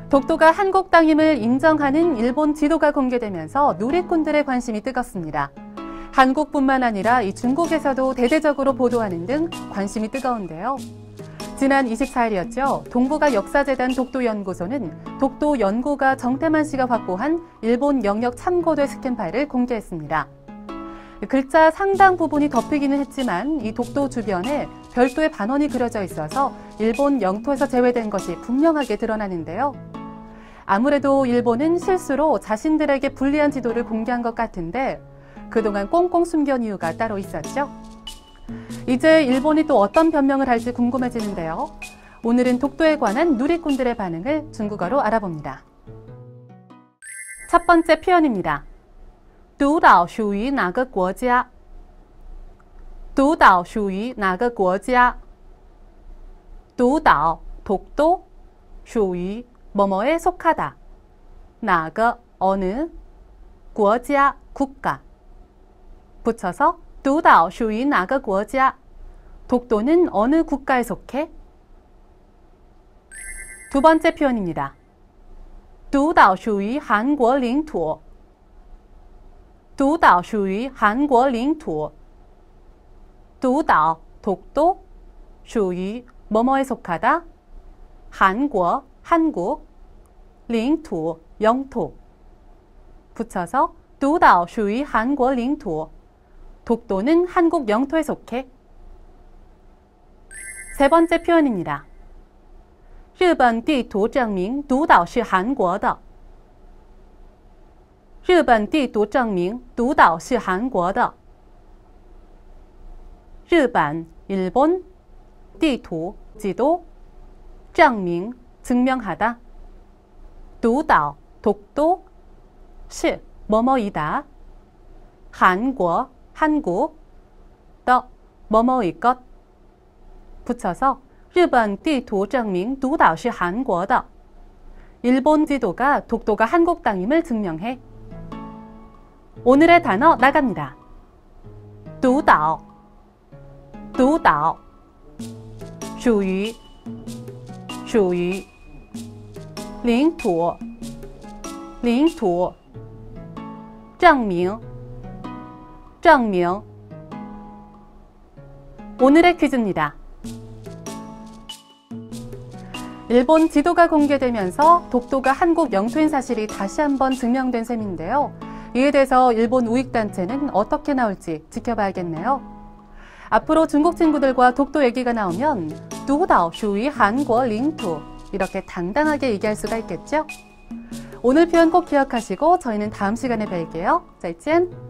독도가 한국 땅임을 인정하는 일본 지도가 공개되면서 누리꾼들의 관심이 뜨겁습니다. 한국뿐만 아니라 이 중국에서도 대대적으로 보도하는 등 관심이 뜨거운데요. 지난 24일이었죠. 동북아 역사재단 독도연구소는 독도 연구가 정태만 씨가 확보한 일본 영역 참고도의 스캔 파일을 공개했습니다. 글자 상당 부분이 덮이기는 했지만 이 독도 주변에 별도의 반원이 그려져 있어서 일본 영토에서 제외된 것이 분명하게 드러나는데요. 아무래도 일본은 실수로 자신들에게 불리한 지도를 공개한 것 같은데 그동안 꽁꽁 숨겨온 이유가 따로 있었죠. 이제 일본이 또 어떤 변명을 할지 궁금해지는데요. 오늘은 독도에 관한 누리꾼들의 반응을 중국어로 알아봅니다. 첫 번째 표현입니다. 独岛属于哪个国家? 独岛属于哪个国家? 独岛, 독도, 属于 뭐뭐에 속하다. 哪个, 어느, 国家, 국가. 붙여서 独岛属于哪个国家? 독도는 어느 국가에 속해? 두 번째 표현입니다. 独岛属于韩国领土. 独岛属于韩国领土. 独岛, 독도, 属于 뭐뭐에 속하다. 韩国, 한국, 领土, 영토. 붙여서 独岛属于韩国领土. 독도는 한국 영토에 속해. 세 번째 표현입니다. 日本地图证明独岛是韩国的. 日本地图证明独岛是韩国的. 日本, 일본, 地图, 지도, 证明, 증명하다. 独岛, 독도, 是, 뭐뭐이다. 韩国, 한국, 的, 뭐뭐의 것. 붙여서 日本地图证明独岛是韩国的. 일본 지도가 독도가 한국 땅임을 증명해. 오늘의 단어 나갑니다. 独岛, 独岛, 属于, 属于, 领土, 领土, 证明, 证明. 오늘의 퀴즈입니다. 일본 지도가 공개되면서 독도가 한국 영토인 사실이 다시 한번 증명된 셈인데요. 이에 대해서 일본 우익단체는 어떻게 나올지 지켜봐야겠네요. 앞으로 중국 친구들과 독도 얘기가 나오면 独岛属于韩国领土 이렇게 당당하게 얘기할 수가 있겠죠? 오늘 표현 꼭 기억하시고 저희는 다음 시간에 뵐게요. 再见.